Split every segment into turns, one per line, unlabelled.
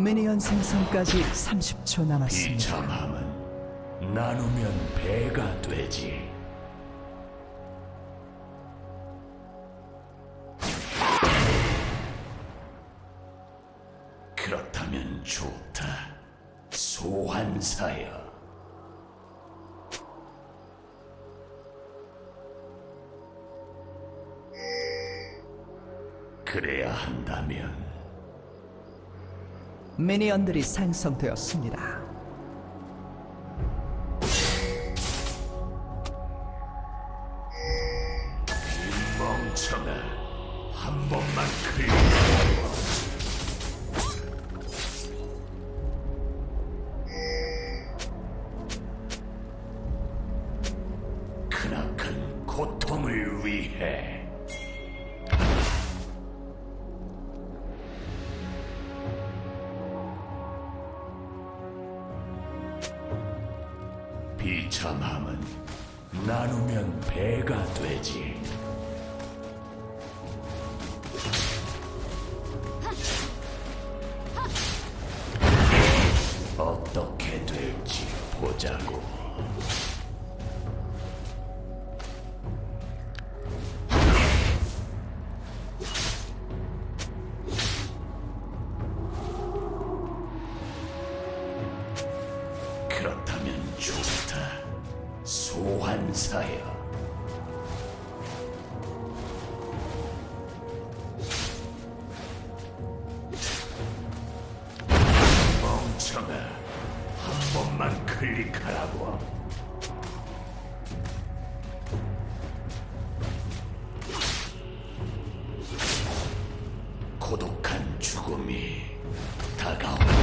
미니언 생성까지 30초 남았습니다.
비참함은 나누면 배가 되지. 그렇다면 좋다. 소환사여. 그래야 한다면
미니언들이 생성되었습니다.
이 멍청아, 한 번만 클릭하고 크나큰 고통을 위해. 비참함은 나누면 배가 되지. 어떻게 될지 보자고. 그렇다면 좋다. 소환사여. 멍청아, 한 번만 클릭하라고. 고독한 죽음이 다가온다.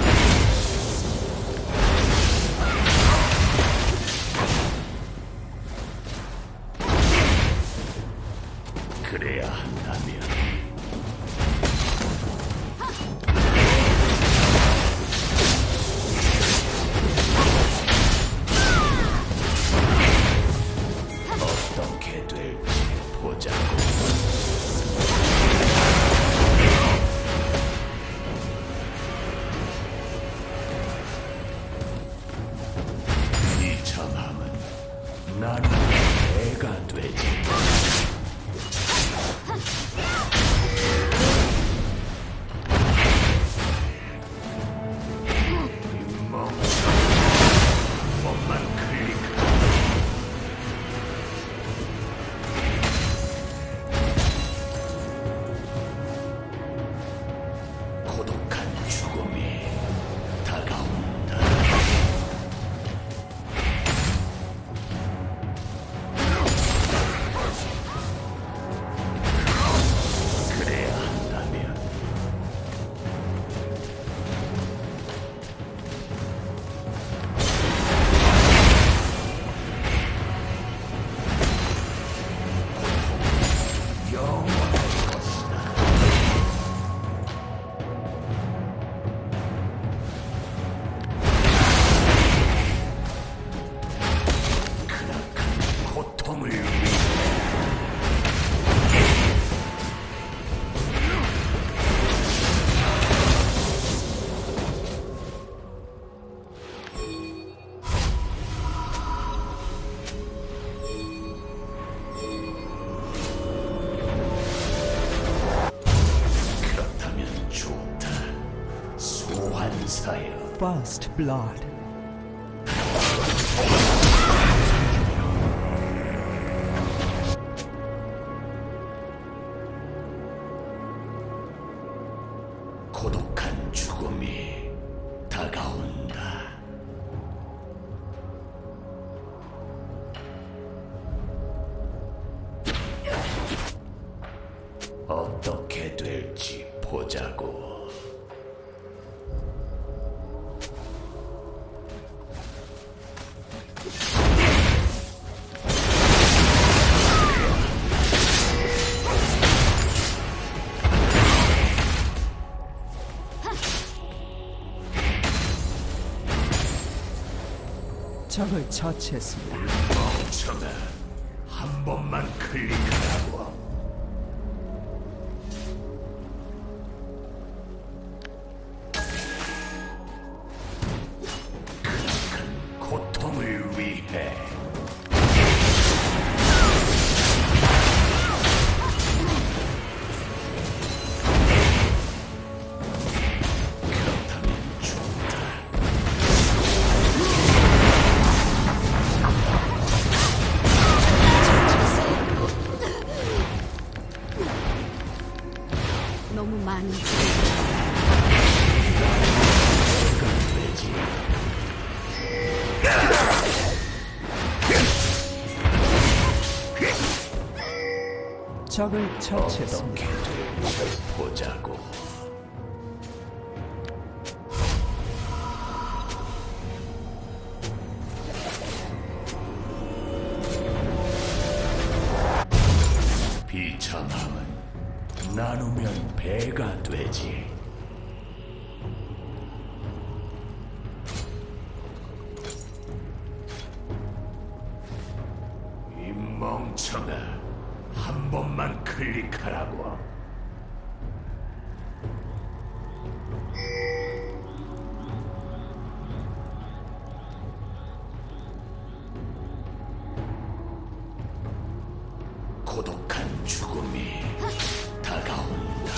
그래야 한다면 어떻게 될지 보자고. 비참함은 나는 배가 되지. 고독한 죽음이 다가온다. 그래야 한다면 고통은 영원할 것이다. 고통을 위해 그렇다면 좋다. 소환사여.
First Blood.
고독한 죽음이 다가온다. 어떻게 될지 보자고.
적을 처치했습니다.
멍청아, 한 번만 클릭하라고.
적을
어떻게
처치했습니다.
될지 보자고. 비참함은 나누면 배가 되지. 이 멍청아, 한 번만 클릭하라고. 고독한 죽음이 다가온다.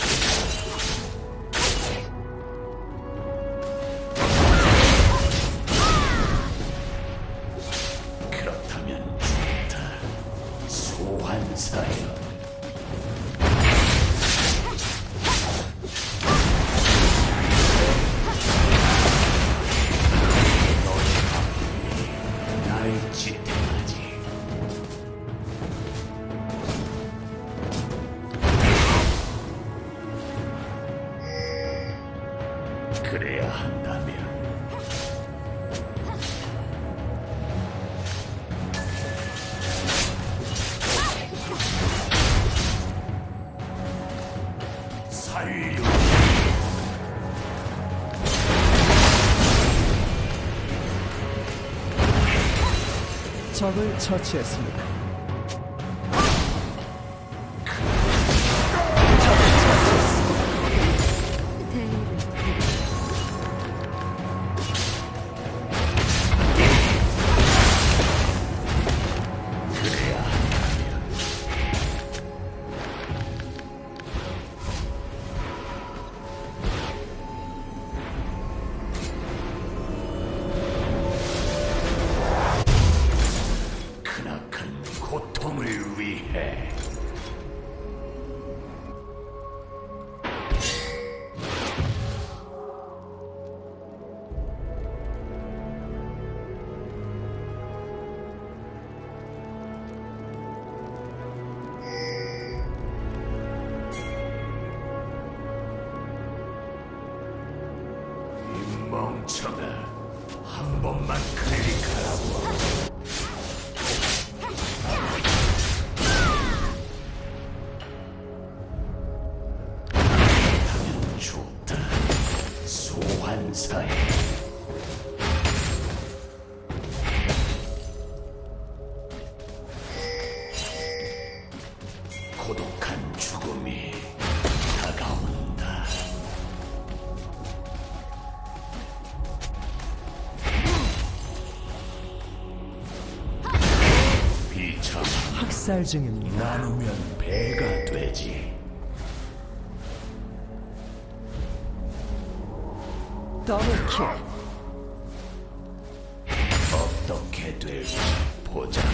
그렇다면 좋다. 소환사여. 너의 아픔이 날 지탱하지. 그래야 한다면 살려.
적을 처치했습니다.
그래야 한다면 크나큰 고통을 위해. 이 멍청아, 한 번만 클릭하라고. 하면 좋다. 소환사에. 고독한 죽음이 다가온다. 비참
학살 중입니다.
나누면 배가 되지.
더블킬.
어떻게 될지 보자고.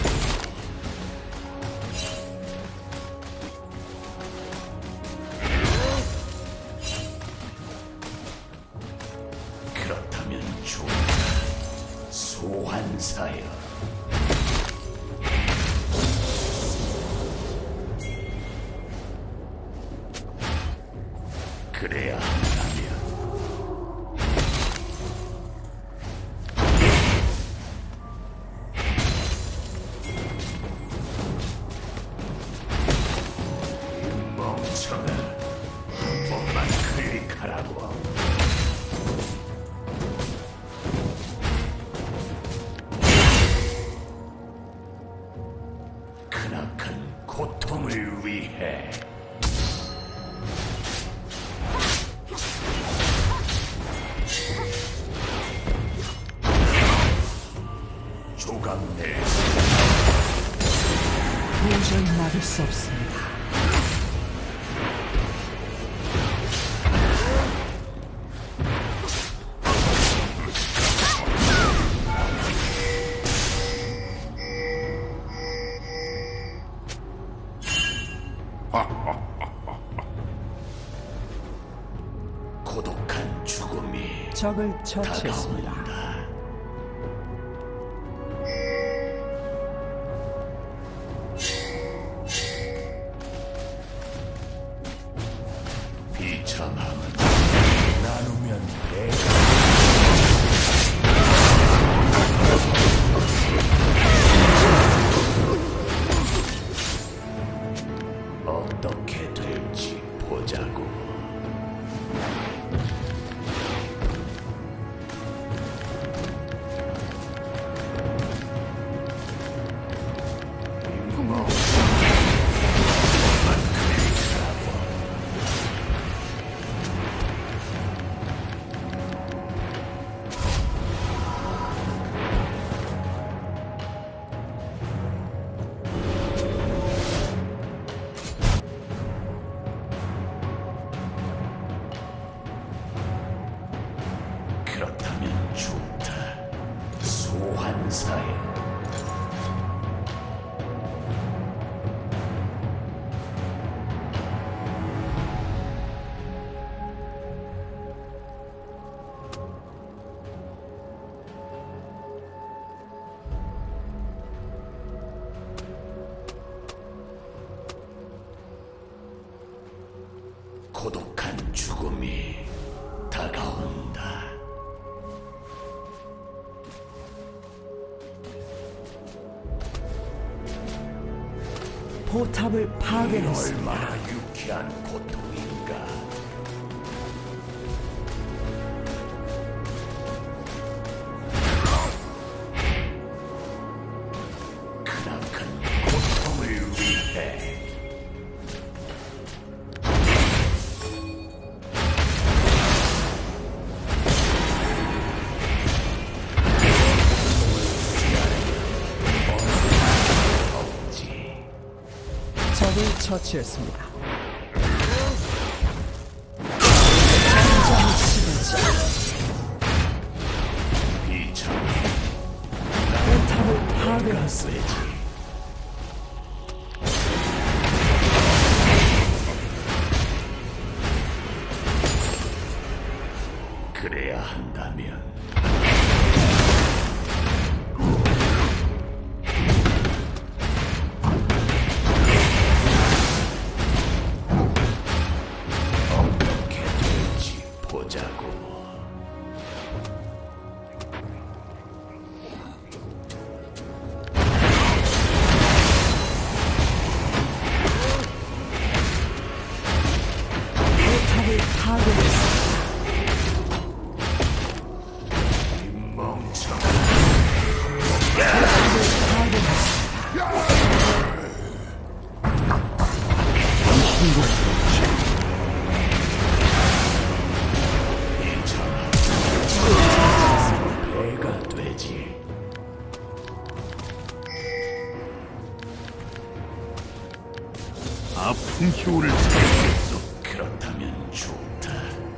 그렇다면 좋다. 소환사여. 그래야 한다면 이 멍청아, 한 번만 클릭하라고. 크나큰 고통을 위해. 조각내
도저히 막을 수 없습니다.
고독한 죽음이
적을 처치했습니다.
다가온다. 비참함은 나누면 배가 어떻게 될지 보자고. 그렇다면 좋다. 소환사에 고독한 죽음이 다가온다.
포탑을 파괴했습니다.
얼마나 유쾌한 고통인가. 크나큰 고통을 위해
적을 처치했습니다.
비참함
포탑을 파괴했습니다.
쇠지. 그래야 한다면 어떻게 될지 보자고.
포탑을 파괴했습니다.
이 멍청한 배가 되지.
아픈 효를 찾겠어.
그렇다면 좋다.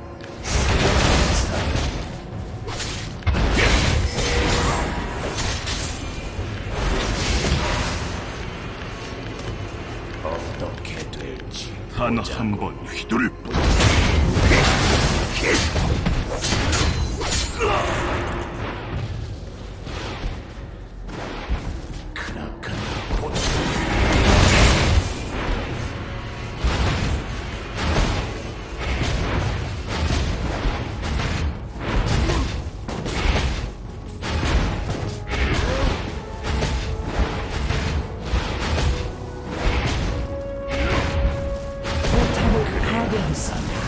어떻게 될지
단
보자고.
한 번 휘두를 뿐.
크나큰 고통
포탑을 파괴했습니다.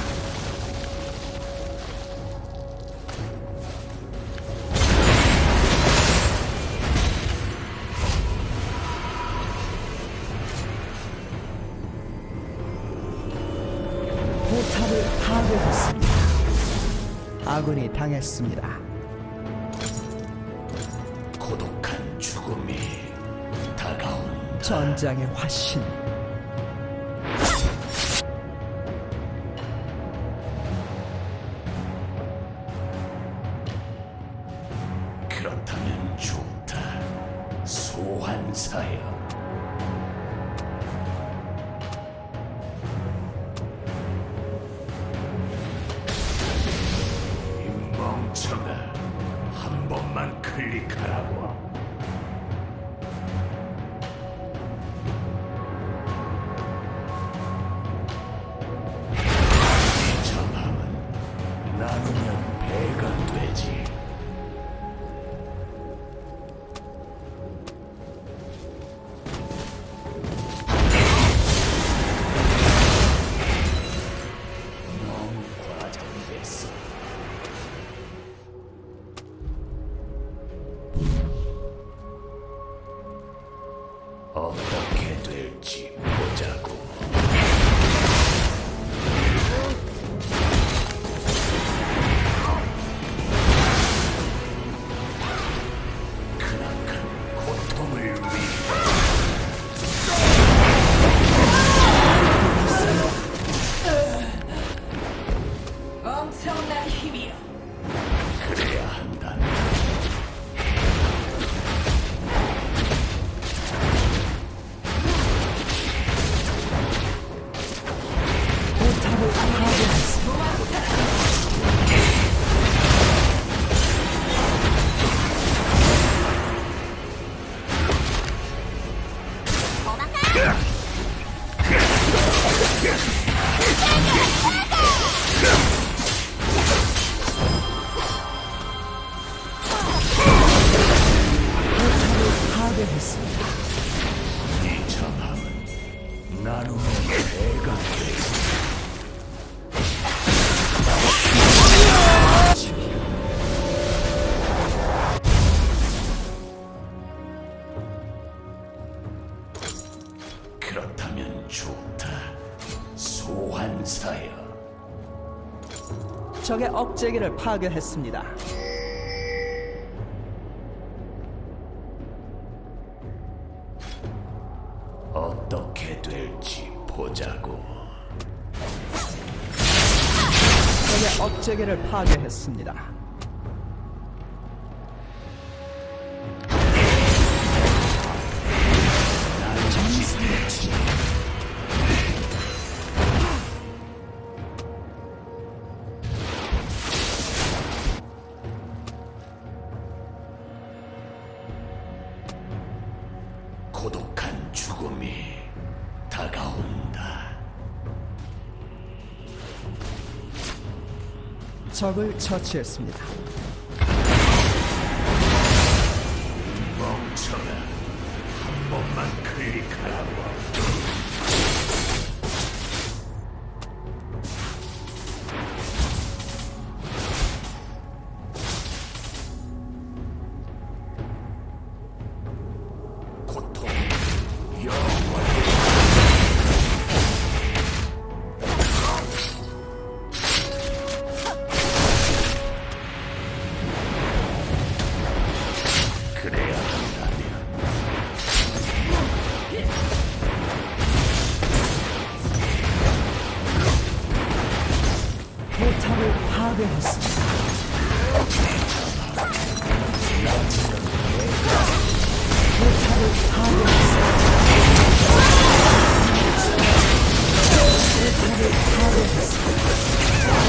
포탑을 파괴했습니다. 아군이 당했습니다.
고독한 죽음이 다가온다.
전장의 화신.
그렇다면 좋다. 소환사여. 이 멍청아, 한 번만 클릭하라고. 비참함은 될지 보자고. 크나큰 고통을 위해
엄청난 힘이여.
그래야 한다.
포탑을 파괴했습니다. 포탑을 파괴했습니다.
이 전함은 나눔의 배가 되고 그렇다면 좋다. 소환사여.
적의 억제기를 파괴했습니다.
어떻게 될지 보자고.
적의 억제기를 파괴했습니다.
고독한 죽음이 다가온다.
적을 처치했습니다.
멍청아, 한 번만 클릭하라고. 고통 영원히. 그래야 한다면
포탑을 파괴했습니다. 포탑을 파괴했습니다. 포탑을 파괴했습니다.